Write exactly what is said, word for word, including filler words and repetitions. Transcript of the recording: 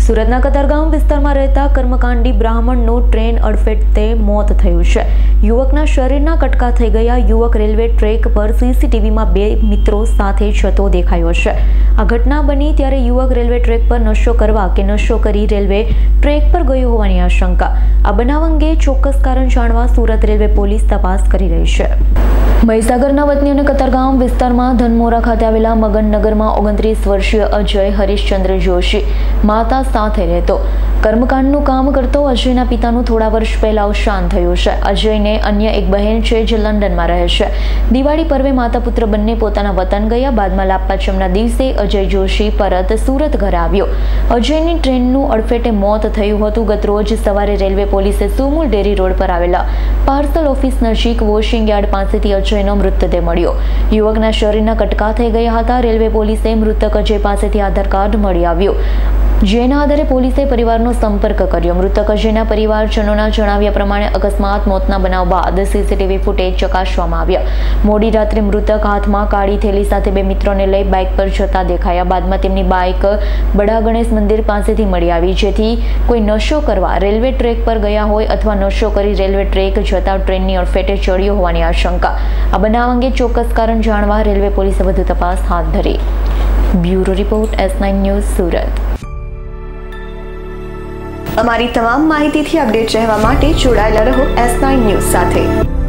સુરતના કતારગામ વિસ્તારમાં રહેતા કર્મકાંડી બ્રાહ્મણનું ટ્રેન અડફેટે મોત થયું છે। યુવકના શરીરના કટકા થઈ ગયા। યુવક રેલવે ટ્રેક પર સીસીટીવીમાં બે મિત્રો સાથે જતો દેખાયો છે। આ ઘટના બની ત્યારે યુવક રેલવે ટ્રેક પર નશો કરવા કે નશો કરી રેલવે ટ્રેક પર ગયો હોવાની આશંકા। આ બનાવ અંગે ચોક્કસ કારણ જાણવા સુરત રેલવે પોલીસ તપાસ કરી રહી છે। મહીસાગરના વતની અને કતારગામ વિસ્તારમાં ધનમોરા ખાતે આવેલા મગનનગરમાં ઓગણત્રીસ વર્ષીય અજય હરીશચંદ્ર જોશી માતા સાથે રહેતો। કર્મકાંડનું કામ કરતો અજયના પિતાનું થોડા વર્ષ પહેલા અવસાન થયું છે। અજયને અન્ય એક બહેન છે જે લંડનમાં રહે છે। દિવાળી પર્વે માતા પુત્ર બંને પોતાના વતન ગયા બાદમાં લાભપાંચમના દિવસે અજય જોશી પરત સુરત ઘરે આવ્યો। અજયની ટ્રેનનું અડફેટે મોત થયું હતું। ગત રોજ સવારે રેલવે પોલીસે સુમુલ ડેરી રોડ પર આવેલા પાર્સલ ઓફિસ નજીક વોશિંગ યાર્ડ પાસેથી અજયનો મૃતદેહ મળ્યો। યુવકના શરીરના કટકા થઈ ગયા હતા। રેલવે પોલીસે મૃતક અજય પાસેથી આધાર કાર્ડ મળી આવ્યું, જેના આધારે પોલીસે પરિવારનો સંપર્ક કર્યો। મૃતક અજયના પરિવારજનોના જણાવ્યા પ્રમાણે અકસ્માત મોતના બનાવ બાદ સીસીટીવી ફૂટેજ ચકાસવામાં આવ્યા। મોડી રાત્રે મૃતક હાથમાં કાળી થેલી સાથે બે મિત્રોને લઈ બાઇક પર જતા દેખાયા। બાદમાં તેમની બાઇક બડા ગણેશ મંદિર પાસેથી મળી આવી, જેથી કોઈ નશો કરવા રેલવે ટ્રેક પર ગયા હોય અથવા નશો કરી રેલવે ટ્રેક જતા ટ્રેનની અડફેટે ચડ્યો હોવાની આશંકા। આ બનાવ અંગે ચોક્કસ કારણ જાણવા રેલવે પોલીસે વધુ તપાસ હાથ ધરી। Bureau report S nine news Surat. અમારી તમામ માહિતીથી અપડેટ રહેવા માટે જોડાયેલા રહો એસ નાઇન ન્યૂઝ સાથે।